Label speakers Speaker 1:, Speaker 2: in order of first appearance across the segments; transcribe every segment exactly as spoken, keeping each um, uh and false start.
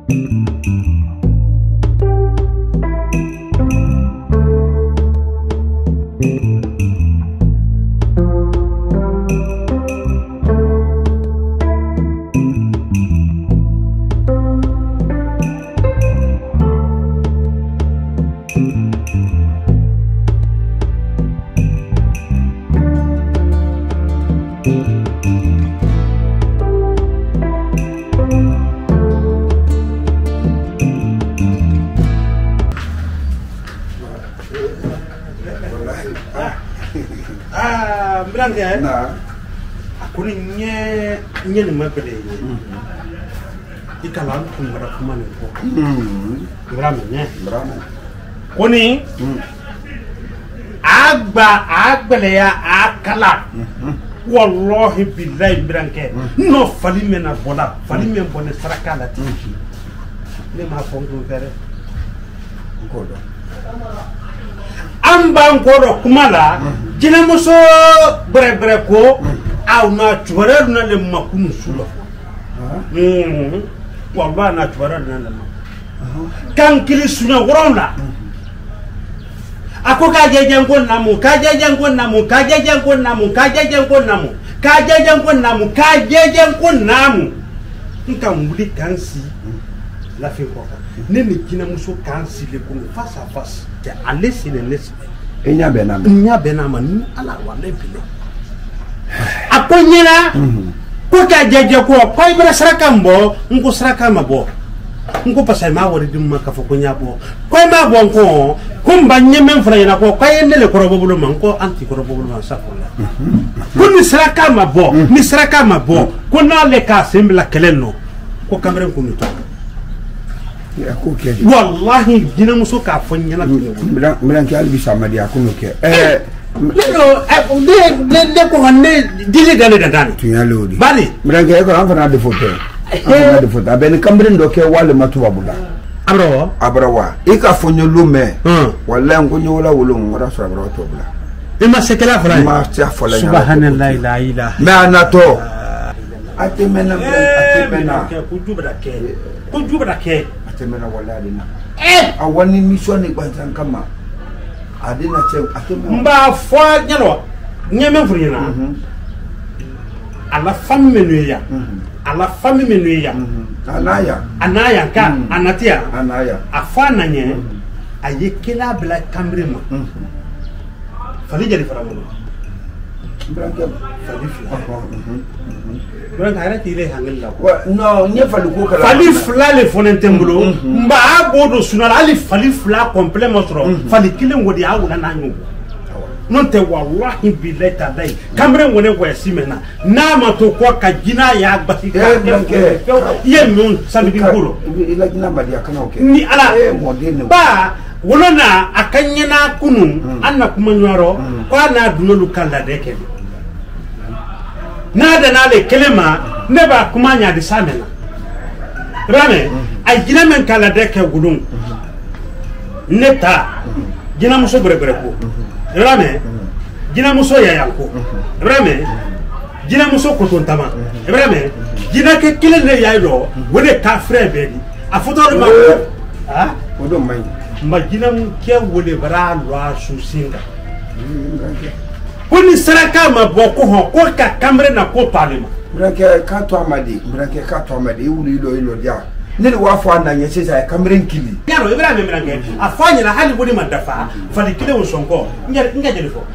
Speaker 1: na akuri nye nye ni mabele ikala kumara kumane ko mm brame nye brame koni agba agbele ya akala wallahi billahi branke no fali mena bola fali men bonne saraka la ti le ma fongo vere ngodo amba ngoro kumala jina muso bre bre ko au na chwara na le makunu sulo mm wallahi na chwara na le kan kili suna woronda ako ka jeje ngon namu ka jeje ngon namu ka jeje ngon namu ka jeje ngon namu ka jeje ngon namu ka jeje ngon namu nka mbuli kansi la fe ko ne ni jina muso kansi le ko face à face te aller c'est le laisse
Speaker 2: enya benama
Speaker 1: enya benama ni ala wala bile akonyera ko ka jeje ko ko ibra saraka mbo nko saraka mabo nko pasa ma wori dum maka fo ko nyabo ko ma bon ko ko mba nyeme mfra yana ko ko yendele ko robo man ko anti ko robo man sakola ko ni saraka mabo ni saraka mabo ko na le ka sembla keleno ko kamren ko ni to
Speaker 2: ya ko ke
Speaker 1: wallahi dina muso ka fonyana
Speaker 2: mran mran ki albi samadi akuno ke eh
Speaker 1: lelo de de de ko hanne dile dale dale
Speaker 2: tunya lodi
Speaker 1: bali
Speaker 2: mran ke ko anfana de photo anfana de photo ben kamrin do ke wale matu abula
Speaker 1: abro
Speaker 2: abrawa e ka fonyo lume wallahi ko nyola wolo ngora so abro to bula
Speaker 1: ima sekela fala
Speaker 2: ma ta fala
Speaker 1: subhanallahi la ilaha
Speaker 2: ma anato atemena atemena
Speaker 1: ko jubra ke ko jubra ke
Speaker 2: atemena wallahi na eh awani mission ni bantan kama adina che atemena
Speaker 1: mba fo nyalo nyeme furina ala fami menuya ala fami menuya
Speaker 2: anaya
Speaker 1: anaya ka anatia
Speaker 2: anaya
Speaker 1: afana nye ayekela bla kamrema fali jali faramulo
Speaker 2: branke
Speaker 1: fali fla branke ara tile hangella
Speaker 2: no nye fali ko kala
Speaker 1: fali fla le fonentembulo mba abodo sunala ali fali fla complet motro fali kile ngodi awula nanyu non te wallahi billahi tadai kamre ngone ko simena na ma to ko ka jina ya gbati ka ye non samedi kulo
Speaker 2: ila jina badi akana oke
Speaker 1: ni ala
Speaker 2: eh modene
Speaker 1: ba wolona akanyena kunu anna kuma nyoro ko na dunolu kala deke na da na le kelema ne ba kuma nya di samena rame ay jina men kala deke gulun neta jina muso bere bere ko rame jina muso ya yanko rame jina muso ko ton tama rame jina ke kile ne ya do wone ka frère be di a photo de ma ha
Speaker 2: odo mai
Speaker 1: ma jina mu ke wole bara lo asu singa koni saraka ma boko ho ko ka kamre na ko palema
Speaker 2: brake ka to amadi brake ka to amadi wuli ilo ilo dia ne wa fo ananye sesa kamren kili
Speaker 1: yaro ibrahim brake afanya na hali bodi madafa fali kile usonko ngar ngaje fo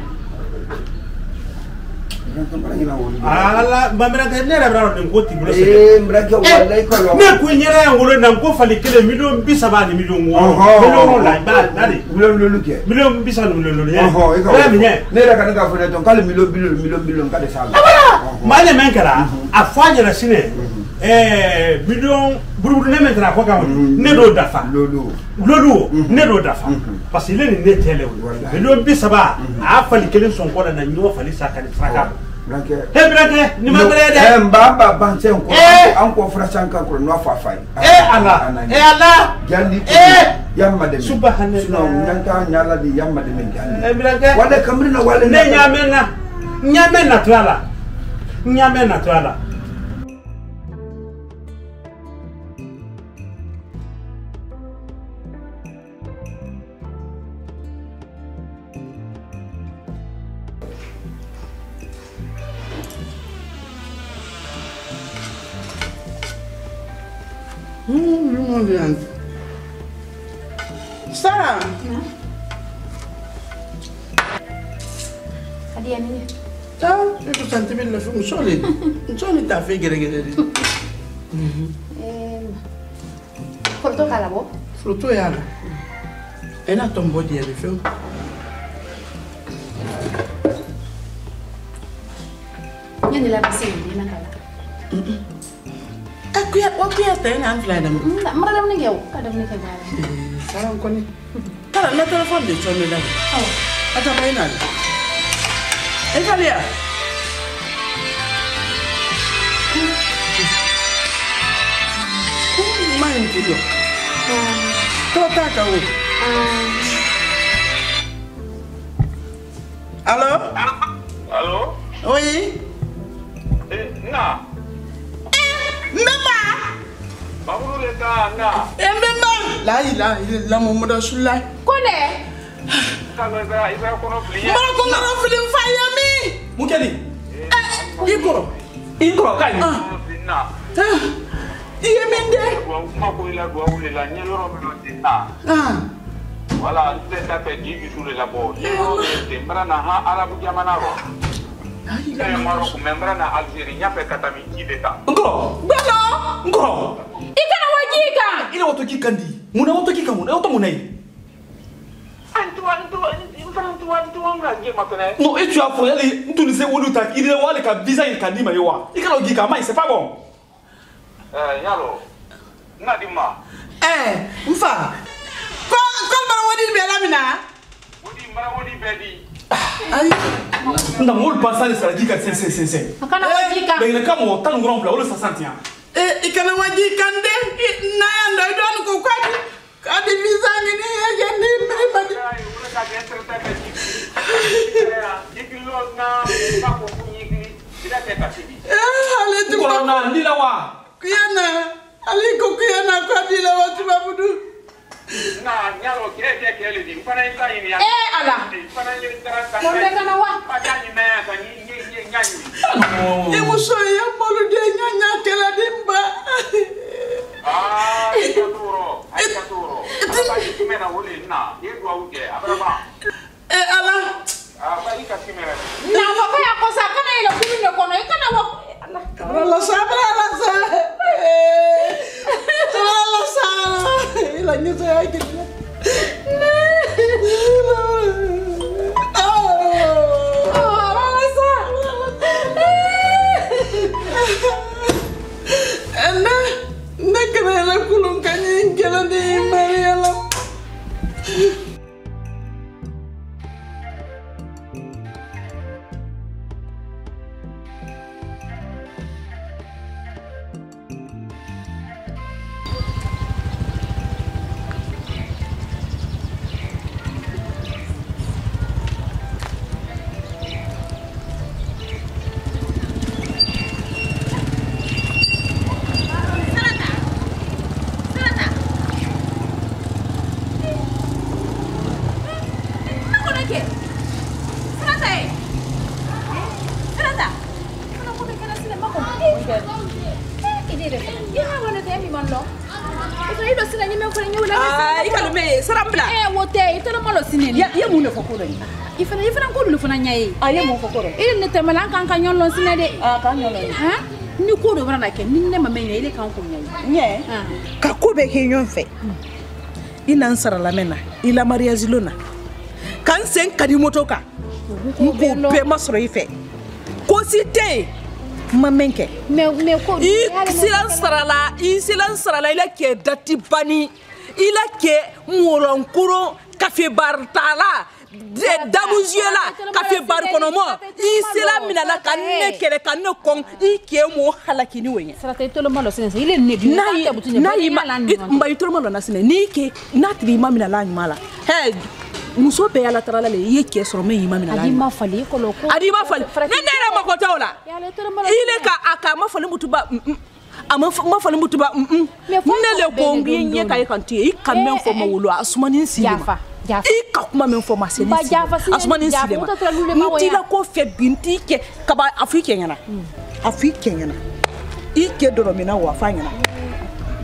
Speaker 1: ala bamira ke ne rabra ro ko ti bro
Speaker 2: eh brake wallahi ko
Speaker 1: ne ko nyere ngoro na ko fali kile million bisa ba ni million wo million la ba dali
Speaker 2: million million ke
Speaker 1: million bisa no million ye
Speaker 2: oh e ne ra kan ka fo ne ton kala million million million million ka de sala
Speaker 1: ma ne men kala afanya na sine eh million buruburu ne metra ko ka ne do dafa
Speaker 2: lolo
Speaker 1: lolo ne do dafa parce que le ne tele million bisa ba a fali kile son ko na nyo fali saka ni fraka
Speaker 2: brake
Speaker 1: he brake ni ma tere de
Speaker 2: eh mbamba banse ko an ko fra chanka ko no fa fai
Speaker 1: eh ala eh ala
Speaker 2: jandi
Speaker 1: eh
Speaker 2: yamma de
Speaker 1: subhanallah
Speaker 2: no nyanta nyala di yamma de men jandi
Speaker 1: eh brake
Speaker 2: wala kamrina wala
Speaker 1: ne nyamena nyamena twala nyamena twala
Speaker 3: Hum, bien. Sarah.
Speaker 4: Adia ni.
Speaker 3: Ah, itu santai bila fung solid. Solid tak fikir gede.
Speaker 4: Eh. Fruto calabo.
Speaker 3: Fruto ya lah. Enak tombo dia bifeu.
Speaker 4: Ni la basi ni nak kala.
Speaker 3: Aku ya, aku ya teh nak fly dah.
Speaker 4: Tak mereka ni kau, kadang ni kau jalan.
Speaker 3: Sarang kau ni. Kalau nak telefon dia cuma dah.
Speaker 4: Oh,
Speaker 3: Ada apa ini? Eh kalian. Main dulu. Kau tak tahu. Halo?
Speaker 5: Halo?
Speaker 3: Oi?
Speaker 5: Eh, na.
Speaker 3: Mbemba!
Speaker 5: Babu le ka na.
Speaker 3: Eh mbemba! La ilaha illallah Muhammad Rasulullah.
Speaker 4: kone?
Speaker 5: Ka ga ga iba ko no fli.
Speaker 3: Mara ko ngara film fayami.
Speaker 1: Mukeli.
Speaker 3: Eh, ikoro.
Speaker 1: Ikoro kai.
Speaker 3: Ah.
Speaker 5: Na.
Speaker 3: Ah. Iye minde.
Speaker 5: Gua ma ko ila gua ule la nyelo ro no tinna.
Speaker 3: Ah.
Speaker 5: Wala nte ta pe di bi sule la bo. Yo te mbra na ha arabu jamana ro.
Speaker 3: Ai
Speaker 5: Te maro ko membra na Algeria nya pe katami kideta.
Speaker 1: Ngoro.
Speaker 3: Bano.
Speaker 1: Ngoro.
Speaker 4: Ikana wajika.
Speaker 1: Ile watoki kandi. Muna watoki kamu. Auto munai.
Speaker 5: Antu antu antu antu anga je matene.
Speaker 1: Non, et tu as fourré les tous les wolu tak. Il est wale ka visa il kandi ma yowa. Ikana ogika mai, c'est pas bon.
Speaker 5: Eh, yalo. Na dimma.
Speaker 3: Eh, mfa. Ko ko bara wadi be lamina.
Speaker 5: Wodi mara wodi bedi.
Speaker 3: Ai.
Speaker 1: Nda mol passer les saladiques c'est c'est c'est c'est.
Speaker 4: Akana wajika.
Speaker 1: Mais le cas mo tan grand plat, ole ça sentia.
Speaker 3: Eh, ikana waji kande na ando don ko kwadi. Kadi visa ni ni ya jandi mbiri badi.
Speaker 5: Ai, ule ka ge entre ta pe di. Iki lo na pa ko kunyiki. Ida te ka sibi.
Speaker 3: Eh, ale tu
Speaker 1: Ngoro
Speaker 3: ko.
Speaker 1: na ndila wa.
Speaker 3: Kuyana. Ale ko kuyana kwadi la watu babudu.
Speaker 5: Na nyalo ke ke ke le di. Fana ita ini ya.
Speaker 4: Eh, ala.
Speaker 5: Fana ni tara ta.
Speaker 4: Monde kana wa.
Speaker 5: Pa jani na ya ta ni ni ni nyani.
Speaker 3: E muso ya molu de nyanya kala dimba.
Speaker 5: Ah, ita turo. Ita turo. Apa iki mena wole na. Ye do auke. Abra ba.
Speaker 3: Eh, ala.
Speaker 5: Apa iki ka simera.
Speaker 4: Na papa ya kosa kana ile kumi ndo kono ikana wa. Allah.
Speaker 3: Rala sabra la sa. Eh. Rala sa. Ila nyoto ya ikini.
Speaker 4: Oh, rala sa.
Speaker 3: Ena, nekana la kulung kanya jalan di Mariala.
Speaker 4: Ya, ya mun fa ko ni. Ifana ifana ko lu fana nyaay. Ah, ya mun fa ko. Ile ne temala kan kan nyolon sine de. Ah, kan nyolon. Ha? Ni ko do bana ke ni ne ma me nyaay ile kan ko nyaay.
Speaker 6: Nye. Ka ko be ke nyon fe. Ina nsara la mena. Ila Maria Zilona. Kan sen kadi motoka. Ko be masro ife. Ko site. Mamenke.
Speaker 4: Me me ko.
Speaker 6: I silan sarala, i silan sarala ila ke dati bani. Ila ke molonkuro café bar tala de damuziela café bar konomo i sela minala kanne kele kanne kon i ke mo halakini wenye
Speaker 4: Sara tay tolo malo sense ile ne bi
Speaker 6: na na ima mba tolo malo na sine ni ke natri ma minala nyala he muso be ala tarala le ye ke so me yima minala
Speaker 4: adi ma fali ko lo ko
Speaker 6: adi ma fali ne ne ra makota ola ile ka aka ma fali mutuba ama ma fali mutuba mm ne le ko ngi nye kay kanti i kamen fo ma wolo asumani silima
Speaker 4: Jafa.
Speaker 6: I ka kuma men fo ma seni
Speaker 4: Ba Jafa si
Speaker 6: asumani
Speaker 4: Jafa,
Speaker 6: silima
Speaker 4: uta tra lule ma
Speaker 6: nti la
Speaker 4: waya.
Speaker 6: ko fe binti ke kaba africain yana africain yana I ke doro mina wa fa yana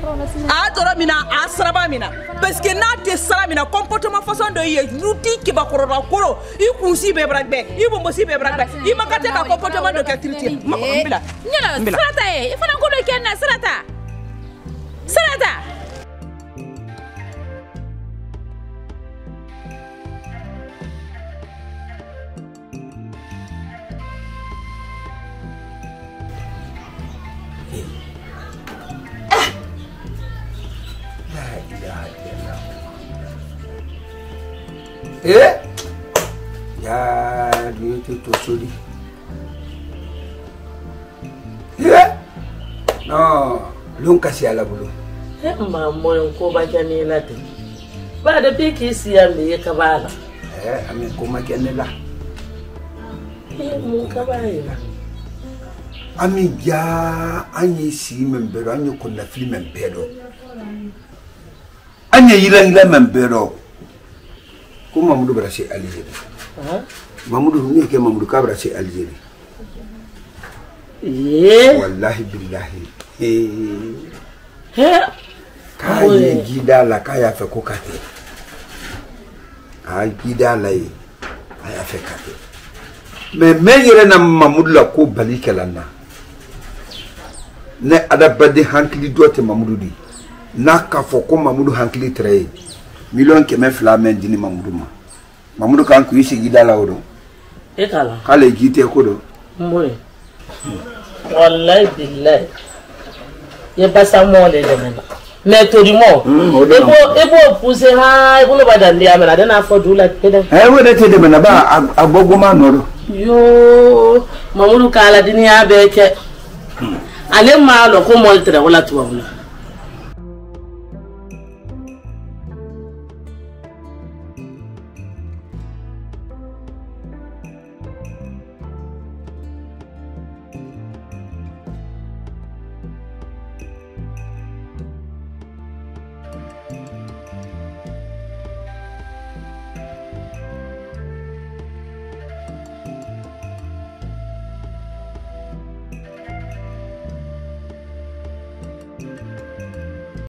Speaker 6: a doro mina a saraba mina parce que n'a te sara mina comportement façon de ye luti ki ba korora koro i kunsi be bragbe i bombo si be bragbe i makate ka comportement de qualité ma ko mbila
Speaker 4: nyala sarata e ifana ko do kenna sarata sarata
Speaker 2: Eh? Ya, dia tu tu suri. Eh? No, lung kasih ala bulu.
Speaker 7: Eh, mama yang kau baca ni lah tu. Pada pikir siam dia kabala.
Speaker 2: Eh, amin kau makan ni lah.
Speaker 7: Eh, mu kabala.
Speaker 2: Amin ya, anye si membero, anye kena film membero. Anye hilang hilang membero. Ko Mamadou berasi Algérie.
Speaker 7: Ah?
Speaker 2: Mamadou ni ke Mamadou ka berasi Algérie.
Speaker 7: Eh?
Speaker 2: Wallahi billahi. Eh.
Speaker 7: Eh?
Speaker 2: Kai gida la kaya fe ko kate. Ai gida la yi. Aya fe kate. Me menyere na Mamadou la ko bali kelana. Ne adabade hankli dote Mamadou di. Na ka fo ko Mamadou hankli tray. Million keme flamen dini Mamadou ma. Mamadou kan ku isi gida la odo.
Speaker 7: E kala.
Speaker 2: Kale gite ko do.
Speaker 7: Mboy. Wallahi billahi. Ye basa mo le de mena. Mais to di mo. Ebo ebo pousser ha ebo lo badandi amena de na fo dula tede.
Speaker 2: Eh we de tede mena ba agogo ma no do.
Speaker 7: Yo Mamadou kala dini abeke. Ale ma lo ko mo tere wala tuwa.